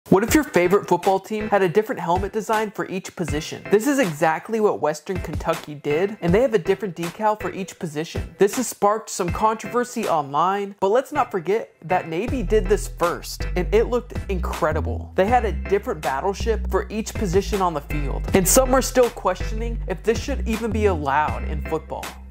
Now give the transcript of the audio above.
What if your favorite football team had a different helmet design for each position? This is exactly what Western Kentucky did, and they have a different decal for each position. This has sparked some controversy online, but let's not forget that Navy did this first, and it looked incredible. They had a different battleship for each position on the field, and some are still questioning if this should even be allowed in football.